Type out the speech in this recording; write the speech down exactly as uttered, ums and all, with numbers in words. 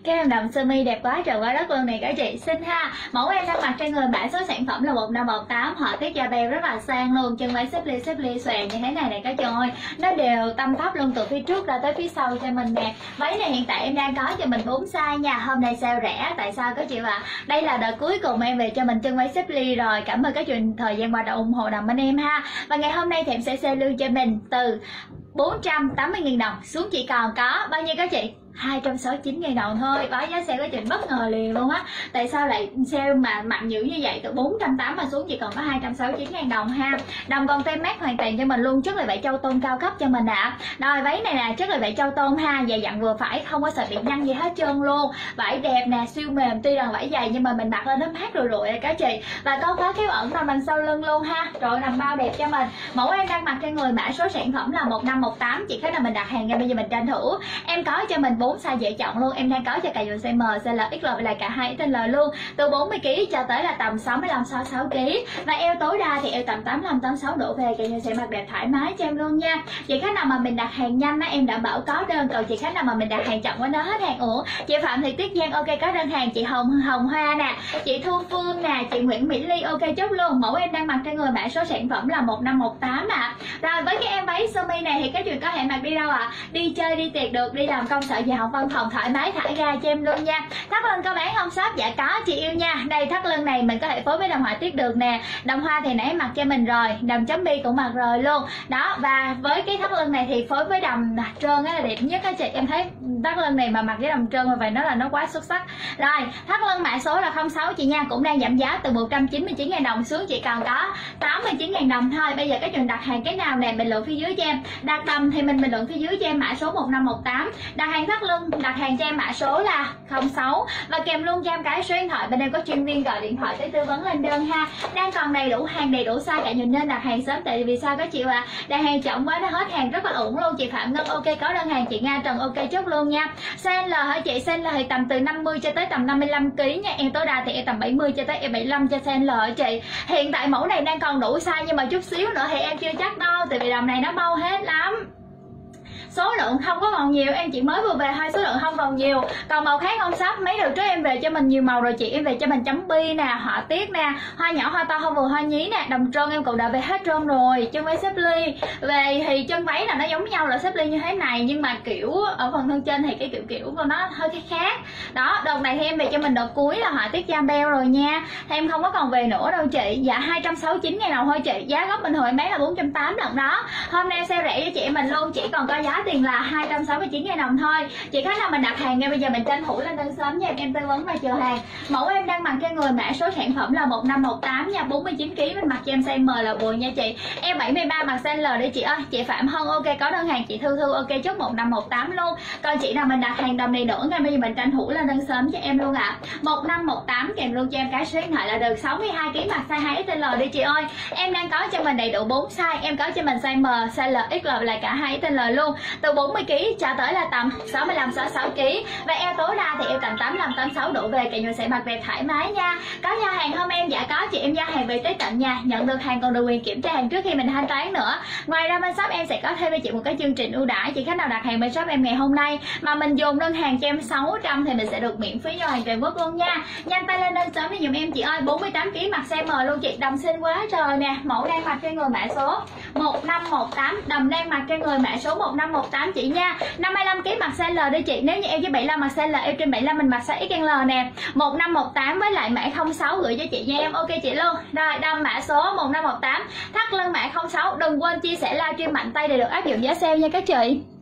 Cái em đầm sơ mi đẹp quá trời quá đất luôn này cả chị, xinh ha. Mẫu em đang mặc trên người mã số sản phẩm là một năm một tám, họa tiết da beo rất là sang luôn, chân váy xếp ly xếp ly xòe như thế này này cả chị ơi. Nó đều tăm tắp luôn từ phía trước ra tới phía sau cho mình nè. Váy này hiện tại em đang có cho mình bốn size nha. Hôm nay sale rẻ, tại sao các chị ạ? À? Đây là đợt cuối cùng em về cho mình chân váy xếp ly rồi. Cảm ơn các chị thời gian qua đã ủng hộ đầm bên em ha. Và ngày hôm nay thì em sẽ sale lưu cho mình từ bốn trăm tám mươi nghìn đồng xuống chỉ còn có bao nhiêu các chị? hai trăm sáu mươi chín nghìn đồng thôi. Báo giá sale của chị bất ngờ liền luôn á. Tại sao lại sale mà mạnh dữ như vậy, từ bốn trăm tám mươi mà xuống chỉ còn có hai trăm sáu mươi chín nghìn đồng ha. Đồng còn tem mát hoàn toàn cho mình luôn, chất là vải châu tôm cao cấp cho mình ạ. À. Rồi váy này nè, chất là vải châu tôm ha, dài dặn vừa phải, không có sợ bị nhăn gì hết trơn luôn. Vải đẹp nè, siêu mềm, tuy rằng vải dày nhưng mà mình mặc lên nó mát rụi rụi các chị. Và câu khóa kéo ẩn nằm đằng sau lưng luôn ha. Rồi nằm bao đẹp cho mình. Mẫu em đang mặc trên người mã số sản phẩm là một năm một tám, chị khách là mình đặt hàng ngay bây giờ mình tranh thủ. Em có cho mình bốn size dễ chọn luôn, em đang có cho cả dùm size M, size L, ích lờ và cả hai ích lờ luôn, từ bốn mươi ki lô gam cho tới là tầm sáu mươi lăm sáu mươi sáu ki lô gam. Và eo tối đa thì eo tầm tám mươi lăm tám mươi sáu đổ về, cả dùm sẽ mặc đẹp thoải mái cho em luôn nha. Chị khách nào mà mình đặt hàng nhanh á em đảm bảo có đơn, còn chị khách nào mà mình đặt hàng chậm quá nó hết hàng. Ủa chị Phạm Thị Tuyết Giang ok có đơn hàng, chị Hồng Hồng Hoa nè, chị Thu Phương nè, chị Nguyễn Mỹ Ly ok chốt luôn. Mẫu em đang mặc trên người mã số sản phẩm là một năm một tám ạ. À. Rồi với cái em váy sơ mi này thì các chị có thể mặc đi đâu ạ? À? Đi chơi đi tiệc được, đi làm công sở về học văn phòng thoải mái thả ra cho em luôn nha. Thắt lưng có bán không shop? Dạ có chị yêu nha. Đây thắt lưng này mình có thể phối với đầm họa tiết được nè. Đầm hoa thì nãy mặc cho mình rồi, đầm chấm bi cũng mặc rồi luôn đó. Và với cái thắt lưng này thì phối với đầm trơn á là đẹp nhất á chị. Em thấy thắt lưng này mà mặc với đầm trơn mà vậy nó là nó quá xuất sắc. Rồi thắt lưng mã số là không sáu chị nha, cũng đang giảm giá từ một trăm chín mươi chín nghìn đồng xuống chỉ còn có tám mươi chín nghìn đồng thôi. Bây giờ các trường đặt hàng cái nào nè, bình luận phía dưới cho em. Đặt đầm thì mình bình luận phía dưới cho em mã số một năm một tám. Đặt hàng thắt lưng đặt hàng cho em mã số là không sáu và kèm luôn cho em cái số điện thoại, bên em có chuyên viên gọi điện thoại tới tư vấn lên đơn ha. Đang còn đầy đủ hàng, đầy đủ size, cả nhìn nên đặt hàng sớm, tại vì sao các chị ạ? À? Đặt hàng chậm quá nó hết hàng rất là ổn luôn. Chị Phạm Ngân ok có đơn hàng, chị Nga Trần ok chốt luôn nha. Size L hả chị? Size L thì tầm từ năm mươi cho tới tầm năm mươi lăm ki lô gam nha. Em tối đa thì em tầm bảy mươi cho tới em bảy mươi lăm cho size L hả chị. Hiện tại mẫu này đang còn đủ size nhưng mà chút xíu nữa thì em chưa chắc đâu, tại vì đầm này nó mau hết lắm. Số lượng không có còn nhiều, em chỉ mới vừa về hai số lượng không còn nhiều. Còn màu khác không shop, mấy đợt trước em về cho mình nhiều màu rồi chị. Em về cho mình chấm bi nè, họa tiết nè, hoa nhỏ hoa to hoa vừa hoa nhí nè, đầm trơn em cũng đã về hết trơn rồi. Chân váy xếp ly về thì chân váy là nó giống nhau là xếp ly như thế này, nhưng mà kiểu ở phần thân trên thì cái kiểu kiểu của nó hơi khác đó. Đợt này thì em về cho mình đợt cuối là họa tiết da beo rồi nha, thì em không có còn về nữa đâu chị. Dạ hai trăm sáu mươi chín nghìn đồng thôi chị, giá gốc bình thường em bán là bốn trăm tám mươi lần đó. Hôm nay sale rẻ cho chị em mình luôn, chỉ còn có giá tiền là hai trăm sáu mươi chín nghìn đồng thôi. Chị khách nào mình đặt hàng ngay bây giờ mình tranh thủ lên đơn sớm nha, em tư vấn và chờ hàng. Mẫu em đang mặc trên người mã số sản phẩm là một năm một tám nha, bốn mươi chín ki lô gam, mình mặc cho em size M là vừa nha chị. Em bảy mươi ba mặc size L đi chị ơi. Chị Phạm Hân ok có đơn hàng, chị Thư Thư ok chốt một năm một tám luôn. Còn chị nào mình đặt hàng đầm này nữa ngay bây giờ mình tranh thủ lên đơn sớm cho em luôn ạ. À. một năm một tám kèm luôn cho em cái số điện thoại là được. Sáu mươi hai ki lô gam mặc size hai ích lờ đi chị ơi. Em đang có cho mình đầy đủ bốn size, em có cho mình size M, size L, ích lờ là cả hai ích lờ luôn. Từ bốn mươi ki lô gam cho tới là tầm sáu mươi lăm sáu mươi sáu ki lô gam. Và eo tối đa thì eo tầm tám mươi lăm tám mươi sáu độ về, cả nhà sẽ mặc đẹp thoải mái nha. Có giao hàng không em? Dạ có chị, em giao hàng về tới tận nhà, nhận được hàng còn được quyền kiểm tra hàng trước khi mình thanh toán nữa. Ngoài ra bên shop em sẽ có thêm cho chị một cái chương trình ưu đãi, chị khách nào đặt hàng bên shop em ngày hôm nay mà mình dồn đơn hàng cho em sáu trăm thì mình sẽ được miễn phí giao hàng toàn quốc luôn nha. Nhanh tay lên đơn sớm đi dùm em chị ơi. Bốn mươi tám ki lô gam mặc size M luôn chị, đầm xinh quá trời nè. Mẫu đang mặc trên người mã số một năm một tám, đầm đang mặc trên người mã số một năm một tám chị nha. năm mươi lăm ki lô gam mặc size L đi chị, nếu như em với bảy mươi lăm mặc size L, em trên bảy mươi lăm mình mặc size ích lờ nè. một năm một tám với lại mã không sáu gửi cho chị nha em, ok chị luôn. Rồi đầm mã số một năm một tám, thắt lưng mã không sáu. Đừng quên chia sẻ livestream mạnh tay để được áp dụng giá sale nha các chị.